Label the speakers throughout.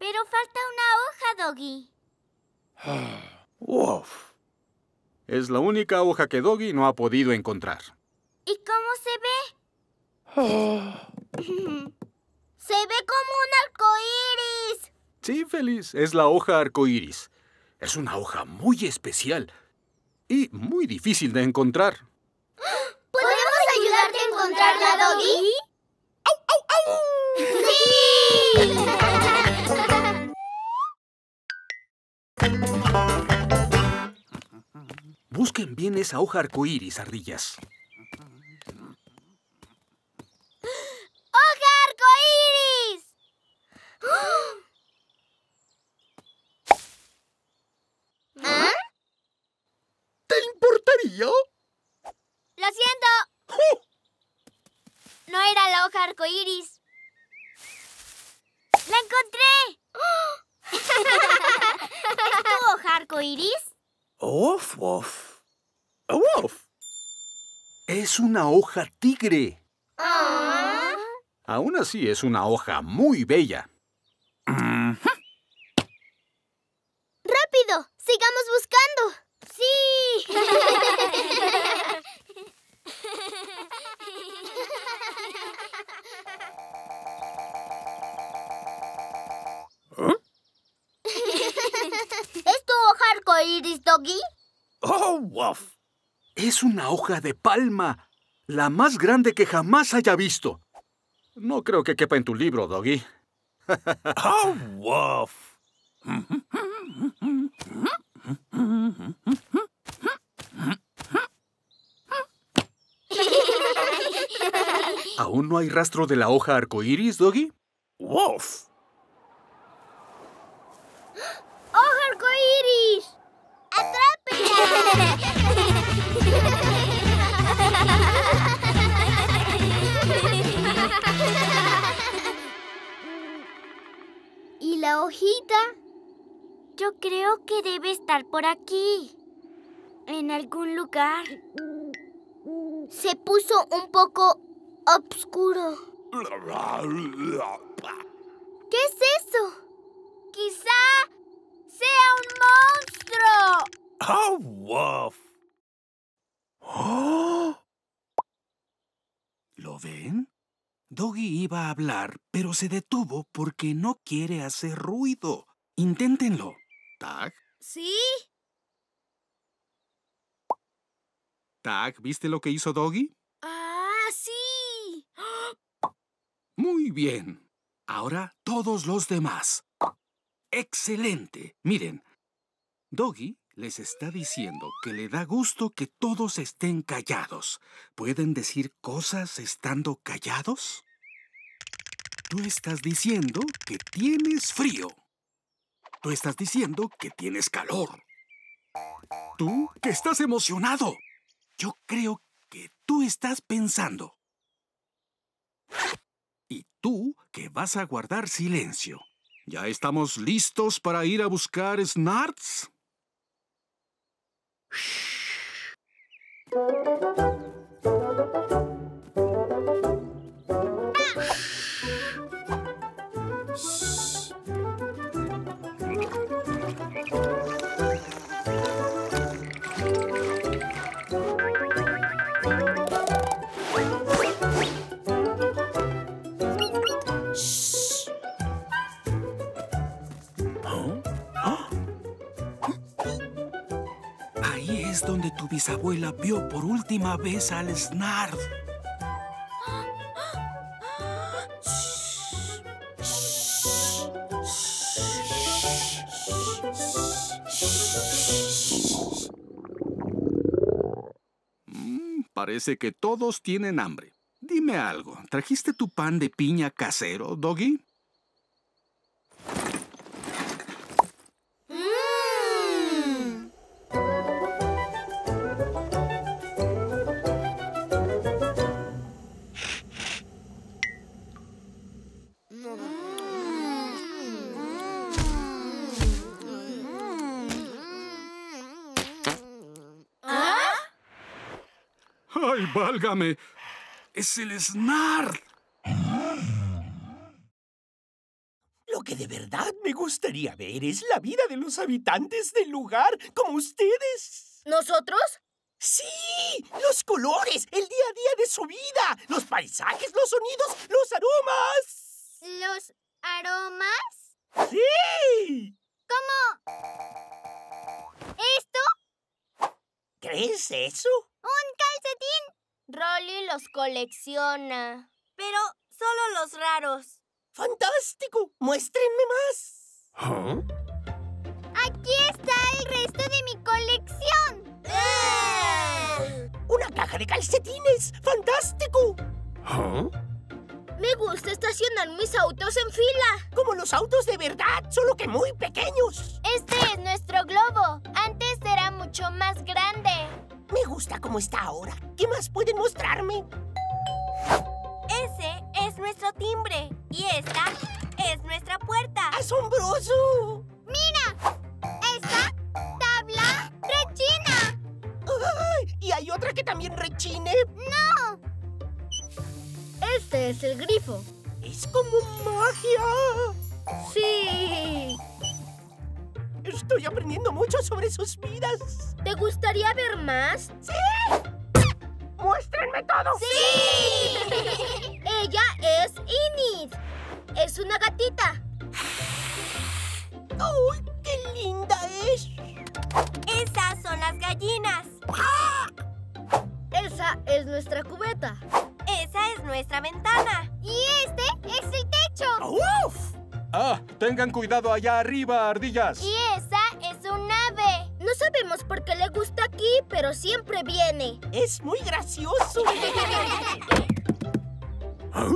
Speaker 1: Pero falta una hoja, Doggy.
Speaker 2: Uf. Es la única hoja que Doggy no ha podido encontrar.
Speaker 1: ¿Y cómo se ve? Se ve como un arcoíris.
Speaker 2: Sí, Feliz, es la hoja arcoíris. Es una hoja muy especial y muy difícil de encontrar.
Speaker 1: ¿Podemos ayudarte a encontrarla, Doggy? ¡Au, au, au! ¡Sí!
Speaker 2: Busquen bien esa hoja arcoíris, ardillas.
Speaker 1: ¡Hoja arcoíris! ¿Ah?
Speaker 2: ¿Te importaría?
Speaker 1: ¡Lo siento! No era la hoja arcoíris. ¡La encontré! ¿Es tu hoja arcoíris?
Speaker 2: ¡Uf, uf! ¡Uf! Es una hoja tigre.
Speaker 1: Ah.
Speaker 2: Aún así es una hoja muy bella.
Speaker 1: ¡Rápido! ¡Sigamos buscando! ¡Sí! ¿Es tu hoja arcoíris, Doggy?
Speaker 2: ¡Oh, wow! Es una hoja de palma, la más grande que jamás haya visto. No creo que quepa en tu libro, Doggy.
Speaker 3: ¡Oh, wow!
Speaker 2: ¿Aún no hay rastro de la hoja arcoíris, Doggy?
Speaker 3: ¡Woof!
Speaker 1: ¡Hoja arcoíris! ¡Atrápela! ¿Y la hojita? Yo creo que debe estar por aquí. En algún lugar. Se puso un poco oscuro. ¿Qué es eso? ¡Quizá sea un monstruo!
Speaker 3: ¡Oh, wow!
Speaker 4: ¡Oh! ¿Lo ven? Doggy iba a hablar, pero se detuvo porque no quiere hacer ruido. Inténtenlo. Tag,
Speaker 1: ¿Sí?
Speaker 4: Tag, ¿viste lo que hizo Doggy?
Speaker 1: ¡Ah, sí!
Speaker 4: Muy bien. Ahora todos los demás. ¡Excelente! Miren, Doggy les está diciendo que le da gusto que todos estén callados. ¿Pueden decir cosas estando callados? Tú estás diciendo que tienes frío. Tú estás diciendo que tienes calor. Tú que estás emocionado. Yo creo que tú estás pensando. Y tú que vas a guardar silencio. ¿Ya estamos listos para ir a buscar Snarts? Ahí es donde tu bisabuela vio por última vez al Snarl. Parece que todos tienen hambre. Dime algo, ¿trajiste tu pan de piña casero, Doggy? ¡Ay, válgame! ¡Es el Snarl!
Speaker 5: Lo que de verdad verdad me gustaría ver es la vida de los habitantes del lugar, como ustedes.
Speaker 1: ¿Nosotros?
Speaker 5: ¡Sí! Los colores, el día a día de su vida, los paisajes, los sonidos, los aromas.
Speaker 1: ¿Los aromas?
Speaker 5: ¡Sí!
Speaker 1: ¿Esto?
Speaker 5: ¿Crees eso?
Speaker 1: ¡Un calcetín! Rolly los colecciona. Pero solo los raros.
Speaker 5: ¡Fantástico! ¡Muéstrenme más!
Speaker 3: Huh?
Speaker 1: ¡Aquí está el resto de mi colección!
Speaker 5: ¡Una caja de calcetines! ¡Fantástico!
Speaker 3: Huh?
Speaker 1: Me gusta estacionar mis autos en fila.
Speaker 5: Como los autos de verdad, solo que muy pequeños.
Speaker 1: Este es nuestro globo. Antes era mucho más grande.
Speaker 5: Me gusta cómo está ahora. ¿Qué más pueden mostrarme?
Speaker 1: Ese es nuestro timbre. Y esta es nuestra puerta.
Speaker 5: ¡Asombroso!
Speaker 1: ¡Mira! ¡Esta tabla rechina!
Speaker 5: ¡Ay! ¿Y hay otra que también rechine?
Speaker 1: ¡No! Este es el grifo.
Speaker 5: ¡Es como magia!
Speaker 1: ¡Sí!
Speaker 5: Estoy aprendiendo mucho sobre sus vidas.
Speaker 1: ¿Te gustaría ver más?
Speaker 5: ¡Muéstrenme todo!
Speaker 1: ¡Sí! Ella es Enid. Es una gatita.
Speaker 5: ¡Uy, qué linda es!
Speaker 1: Esas son las gallinas. Esa es nuestra cubeta. Esa es nuestra ventana. Y este es el techo.
Speaker 5: ¡Uf!
Speaker 2: Ah, tengan cuidado allá arriba, ardillas.
Speaker 1: Y esa es un ave. No sabemos por qué le gusta aquí, pero siempre viene.
Speaker 5: ¡Es muy gracioso!
Speaker 3: Huh?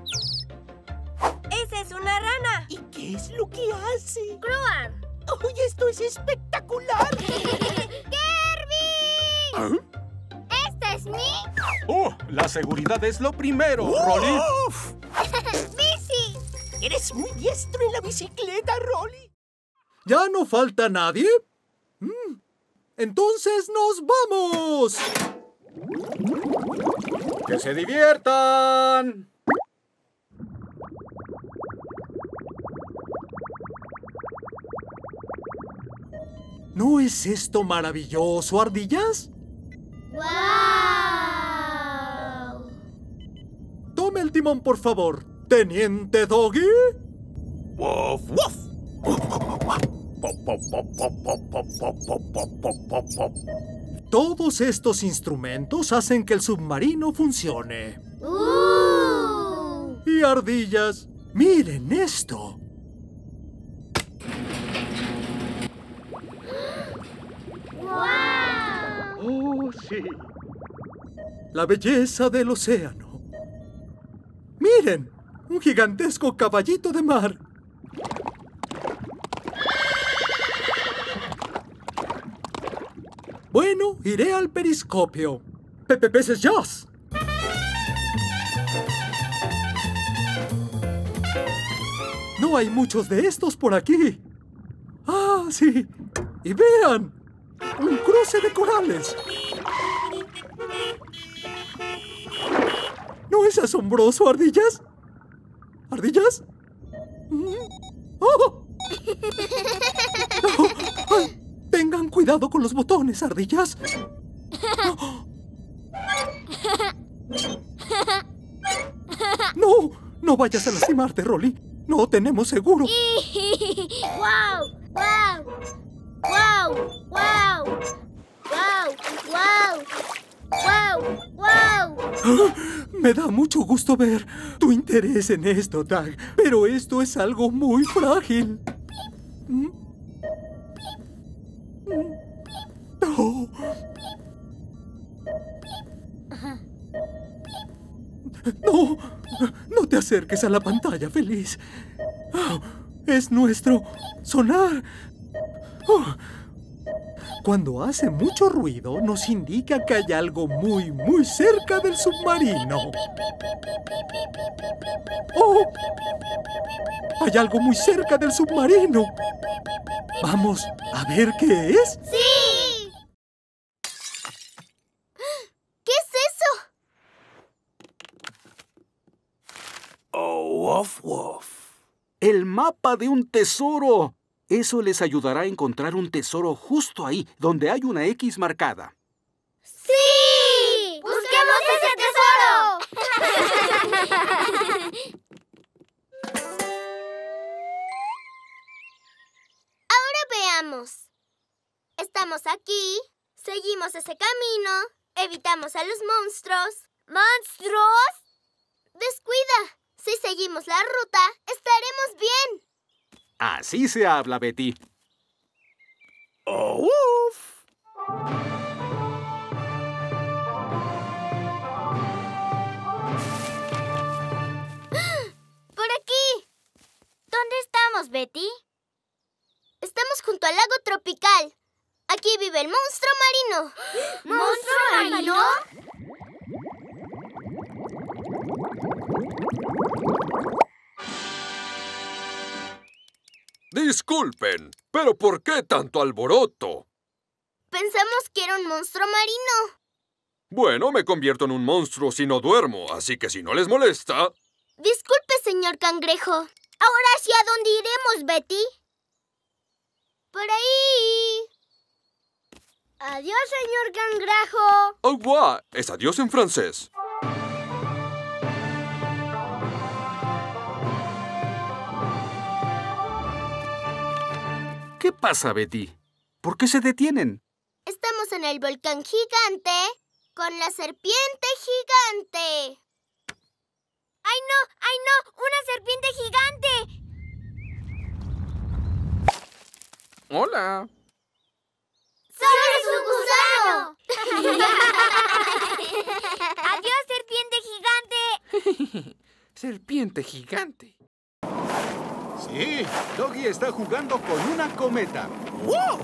Speaker 1: Esa es una rana.
Speaker 5: ¿Y qué es lo que hace?
Speaker 1: Croar.
Speaker 5: ¡Uy, esto es espectacular!
Speaker 1: ¡Kirby!
Speaker 3: Huh?
Speaker 1: Esta es mi
Speaker 2: ¡Oh! La seguridad es lo primero, Rolly.
Speaker 3: Uf!
Speaker 1: bici.
Speaker 5: ¡Eres muy diestro en la bicicleta, Rolly!
Speaker 2: ¿Ya no falta nadie? Entonces nos vamos. ¡Que se diviertan! ¿No es esto maravilloso, ardillas?
Speaker 1: ¡Wow!
Speaker 2: Tome el timón, por favor. Teniente Doggy.
Speaker 3: Woof, woof!
Speaker 2: Todos estos instrumentos hacen que el submarino funcione. Y ardillas, miren esto.
Speaker 1: ¡Wow!
Speaker 2: Oh, sí. La belleza del océano. Miren, un gigantesco caballito de mar. Bueno, iré al periscopio. Peces Jazz. No hay muchos de estos por aquí. Ah, sí. Y vean, un cruce de corales. ¿No es asombroso, ardillas? ¿Ardillas? ¡Oh! ¡Oh! ¡Ay! Tengan cuidado con los botones, ardillas. ¡Oh! ¡No! ¡No vayas a lastimarte, Rolly! ¡No tenemos seguro!
Speaker 1: ¡Wow! ¡Wow! ¡Wow! ¡Wow! ¡Wow! ¡Wow! ¡Wow!
Speaker 2: ¡Ah! Me da mucho gusto ver tu interés en esto, Tag. Pero esto es algo muy frágil. Oh. No, no te acerques a la pantalla, feliz. Oh, es nuestro sonar. Oh. Cuando hace mucho ruido, nos indica que hay algo muy, muy cerca del submarino. ¡Oh! Hay algo muy cerca del submarino. Vamos a ver qué es.
Speaker 1: ¡Sí! ¿Qué es eso?
Speaker 3: Oh, woof, woof.
Speaker 4: ¡El mapa de un tesoro! Eso les ayudará a encontrar un tesoro justo ahí, donde hay una X marcada.
Speaker 1: ¡Sí! ¡Busquemos ese tesoro! Ahora veamos. Estamos aquí, seguimos ese camino, evitamos a los monstruos. ¿Monstruos? Descuida. Si seguimos la ruta, estaremos bien.
Speaker 4: Así se habla, Betty.
Speaker 3: Oh, woof.
Speaker 1: ¡Por aquí! ¿Dónde estamos, Betty? Estamos junto al lago tropical. Aquí vive el monstruo marino. ¿Monstruo marino?
Speaker 3: Disculpen, pero ¿por qué tanto alboroto?
Speaker 1: Pensamos que era un monstruo marino.
Speaker 3: Bueno, me convierto en un monstruo si no duermo, así que si no les molesta...
Speaker 1: Disculpe, señor cangrejo. ¿Ahora hacia dónde iremos, Betty? Por ahí. Adiós, señor cangrejo.
Speaker 3: Au revoir, es adiós en francés.
Speaker 4: ¿Qué pasa, Betty? ¿Por qué se detienen?
Speaker 1: Estamos en el volcán gigante con la serpiente gigante. ¡Ay, no! ¡Ay, no! ¡Una serpiente gigante!
Speaker 3: Hola.
Speaker 1: ¡Solo es un gusano! ¡Adiós, serpiente gigante!
Speaker 3: Serpiente gigante.
Speaker 4: Sí, Doggy está jugando con una cometa.
Speaker 3: ¡Woof!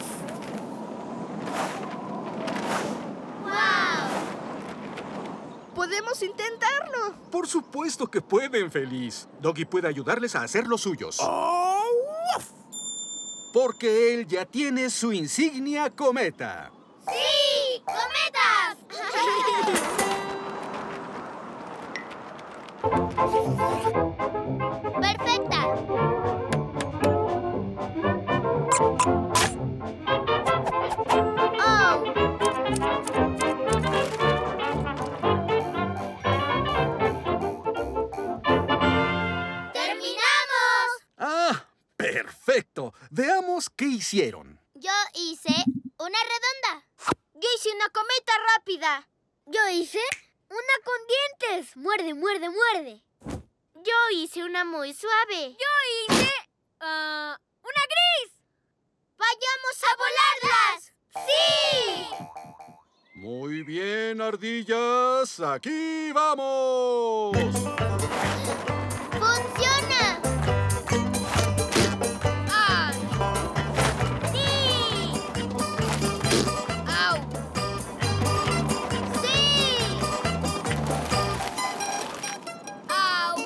Speaker 1: ¡Wow!
Speaker 5: ¡Podemos intentarlo!
Speaker 4: Por supuesto que pueden, Feliz. Doggy puede ayudarles a hacer los suyos.
Speaker 3: Oh, woof.
Speaker 4: Porque él ya tiene su insignia cometa.
Speaker 1: ¡Sí! ¡Cometas! ¡Perfecta! ¡Oh! ¡Terminamos!
Speaker 4: ¡Ah! ¡Perfecto! Veamos qué hicieron.
Speaker 1: Yo hice una redonda. Yo hice una cometa rápida. Yo hice una con dientes. Muerde, muerde, muerde. Yo hice una muy suave. Yo hice una gris. ¡Vayamos a volarlas! ¡Sí!
Speaker 4: Muy bien, ardillas. ¡Aquí vamos!
Speaker 1: ¡Funciona! ¡Ay! ¡Sí! ¡Au! ¡Sí! ¡Au!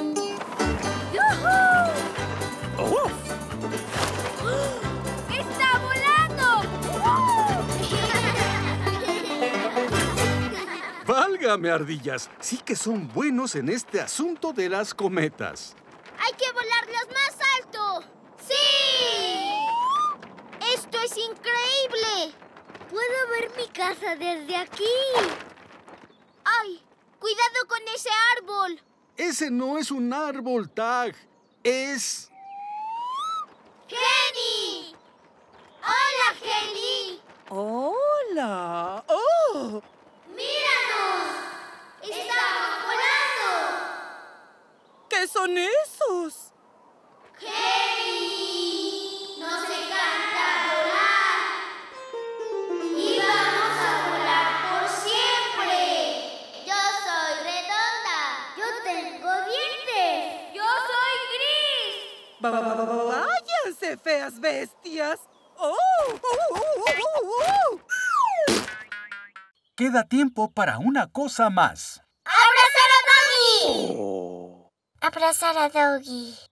Speaker 1: ¡Yujú!
Speaker 3: Oh, woof.
Speaker 1: ¡Está volando!
Speaker 4: ¡Válgame, ardillas! Sí que son buenos en este asunto de las cometas.
Speaker 1: ¡Hay que volarlas más alto! ¡Sí! ¡Esto es increíble! Puedo ver mi casa desde aquí. ¡Ay! ¡Cuidado con ese árbol!
Speaker 4: Ese no es un árbol, Tag. Es...
Speaker 1: ¡Jenny! ¡Hola, Jenny!
Speaker 5: ¡Hola! ¡Oh!
Speaker 1: ¡Míranos! ¡Estamos volando!
Speaker 5: ¿Qué son esos?
Speaker 1: ¡Jenny! ¡Nos encanta volar! ¡Y vamos a volar por siempre! Yo soy redonda. Yo tengo dientes. Yo soy gris.
Speaker 5: ¡Váyanse, feas bestias! ¡Oh!
Speaker 4: Queda tiempo para una cosa más.
Speaker 1: ¡Abrazar a Doggy!
Speaker 3: Oh.
Speaker 1: Abrazar a Doggy.